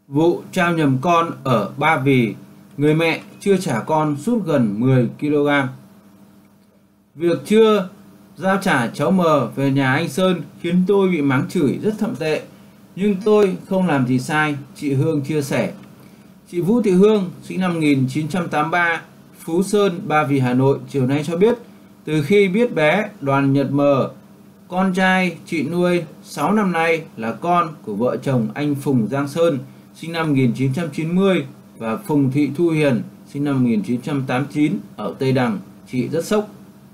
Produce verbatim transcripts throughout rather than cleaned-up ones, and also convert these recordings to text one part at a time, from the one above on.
Vụ trao nhầm con ở Ba Vì, người mẹ chưa trả con sút gần mười ki lô gam. Việc chưa giao trả cháu M về nhà anh Sơn khiến tôi bị mắng chửi rất thậm tệ, nhưng tôi không làm gì sai, chị Hương chia sẻ. Chị Vũ Thị Hương, sinh năm một nghìn chín trăm tám mươi ba, Phú Sơn, Ba Vì, Hà Nội, chiều nay cho biết, từ khi biết bé Đoàn Nhật M, con trai chị nuôi sáu năm nay, là con của vợ chồng anh Phùng Giang Sơn, sinh năm một nghìn chín trăm chín mươi, và Phùng Thị Thu Hiền, sinh năm một nghìn chín trăm tám mươi chín, ở Tây Đằng, chị rất sốc.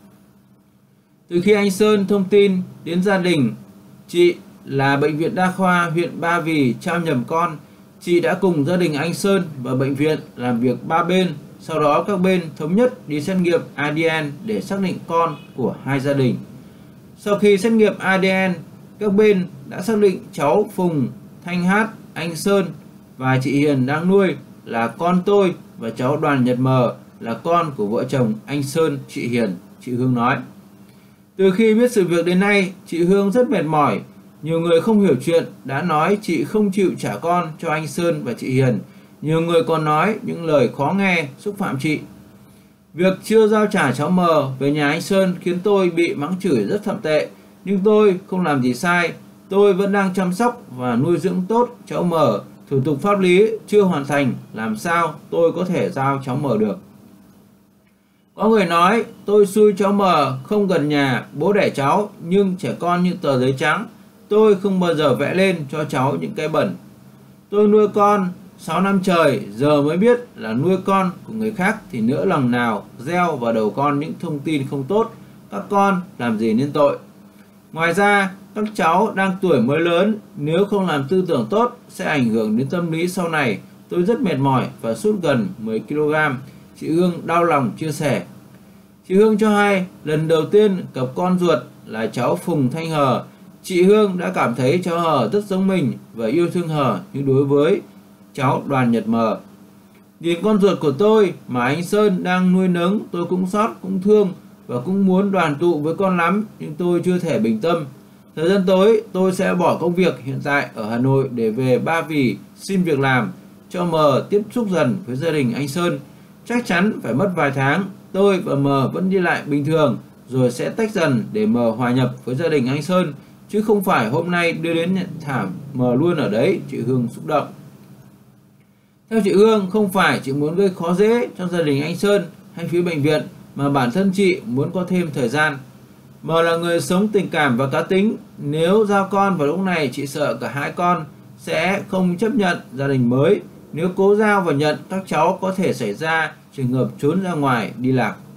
Từ khi anh Sơn thông tin đến gia đình chị là Bệnh viện Đa khoa huyện Ba Vì trao nhầm con, chị đã cùng gia đình anh Sơn và bệnh viện làm việc ba bên. Sau đó các bên thống nhất đi xét nghiệm a đê en để xác định con của hai gia đình. Sau khi xét nghiệm a đê en, các bên đã xác định cháu Phùng Thanh Hát, anh Sơn và chị Hiền đang nuôi là con tôi, và cháu Đoàn Nhật M là con của vợ chồng anh Sơn, chị Hiền, chị Hương nói. Từ khi biết sự việc đến nay, chị Hương rất mệt mỏi. Nhiều người không hiểu chuyện đã nói chị không chịu trả con cho anh Sơn và chị Hiền. Nhiều người còn nói những lời khó nghe, xúc phạm chị. Việc chưa giao trả cháu M về nhà anh Sơn khiến tôi bị mắng chửi rất thậm tệ, nhưng tôi không làm gì sai. Tôi vẫn đang chăm sóc và nuôi dưỡng tốt cháu M. Thủ tục pháp lý chưa hoàn thành, làm sao tôi có thể giao cháu M được. Có người nói tôi xui cháu M không gần nhà bố đẻ cháu, nhưng trẻ con như tờ giấy trắng, tôi không bao giờ vẽ lên cho cháu những cái bẩn. Tôi nuôi con sáu năm trời, giờ mới biết là nuôi con của người khác thì nỡ lòng nào gieo vào đầu con những thông tin không tốt. Các con làm gì nên tội. Ngoài ra, các cháu đang tuổi mới lớn, nếu không làm tư tưởng tốt sẽ ảnh hưởng đến tâm lý sau này. Tôi rất mệt mỏi và sút gần mười ki lô gam. Chị Hương đau lòng chia sẻ. Chị Hương cho hay lần đầu tiên gặp con ruột là cháu Phùng Thanh Hờ, chị Hương đã cảm thấy cháu Hờ rất giống mình và yêu thương Hờ, nhưng đối với cháu Đoàn Nhật M, nhìn con ruột của tôi mà anh Sơn đang nuôi nấng, tôi cũng xót, cũng thương và cũng muốn đoàn tụ với con lắm, nhưng tôi chưa thể bình tâm. Thời gian tới tôi sẽ bỏ công việc hiện tại ở Hà Nội để về Ba Vì xin việc làm, cho M tiếp xúc dần với gia đình anh Sơn. Chắc chắn phải mất vài tháng, tôi và M vẫn đi lại bình thường, rồi sẽ tách dần để M hòa nhập với gia đình anh Sơn, chứ không phải hôm nay đưa đến thảm M luôn ở đấy, chị Hương xúc động. Theo chị Hương, không phải chị muốn gây khó dễ cho gia đình anh Sơn hay phía bệnh viện, mà bản thân chị muốn có thêm thời gian. M là người sống tình cảm và cá tính, nếu giao con vào lúc này chị sợ cả hai con sẽ không chấp nhận gia đình mới. Nếu cố giao và nhận, các cháu có thể xảy ra trường hợp trốn ra ngoài đi lạc.